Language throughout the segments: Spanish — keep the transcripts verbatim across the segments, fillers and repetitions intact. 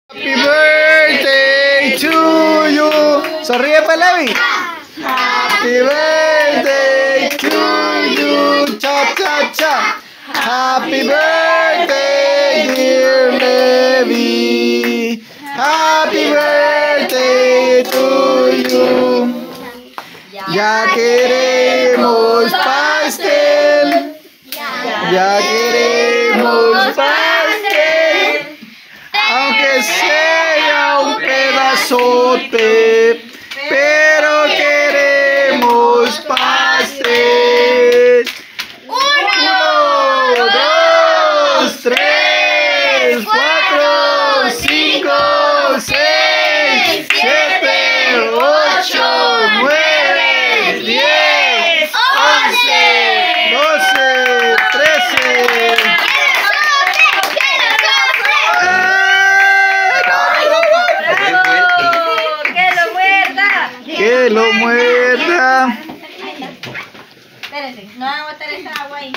Happy birthday to you. Sonríe para Levi. Happy birthday to you. Cha cha cha. Happy birthday dear Levi. Happy birthday to you. Ya queremos pastel. Ya queremos pastel. Aunque sea un pedazote, pero queremos pastel. Uno, dos, tres, cuatro, cinco, seis, siete, ocho, nueve, diez, once, doce, trece. Que lo muerda. Espérense, no van a botar esa agua ahí.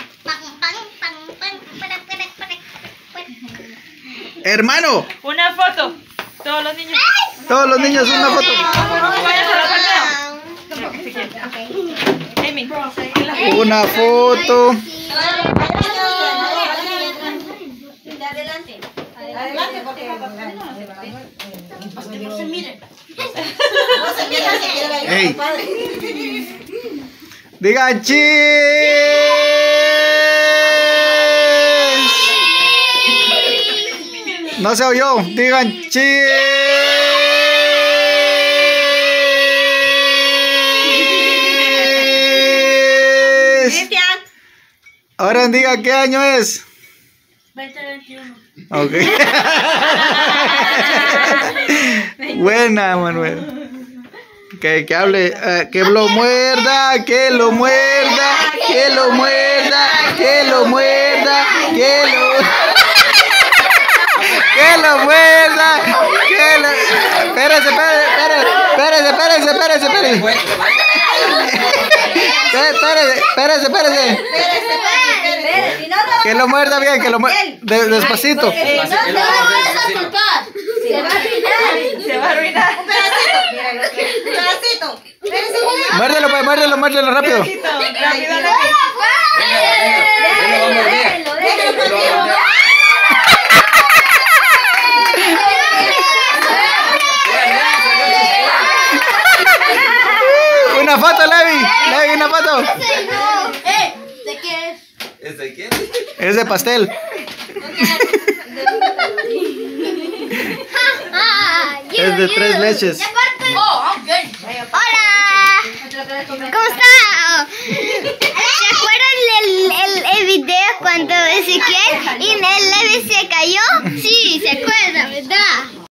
Hermano. Una foto. Todos los niños. Todos los niños una foto. Una foto. Adelante. Adelante porque no se miren. Hey. Digan cheers. No se oyó. Digan cheers. Ahora digan qué año es. veinte veintiuno. Ok. Buena, Manuel. Que, que hable, uh, que lo muerda, que lo muerda, que lo muerda, que lo muerda, que lo que lo muerda, que lo. Espérese, espérese, espérese, espérese, espérese, espérese. Espérese, espérese, espérese. Que lo muerda bien, que lo muerda despacito. No te vas a culpar. Se va a arruinar. Se va a arruinar. Un pedacito. Un pedacito. Muérdelo, pues, muérdelo, muérdelo rápido. Rápido, rápido. Déjalo, déjalo. Una foto, Levi. Levi, una foto. Eh, ¿de qué es? ¿Es de qué? Es de pastel. Es de tres leches. Hola, ¿cómo está? ¿Se acuerdan el, el, el video cuando Ezequiel y el Levi se cayó? Sí, se acuerdan, ¿verdad?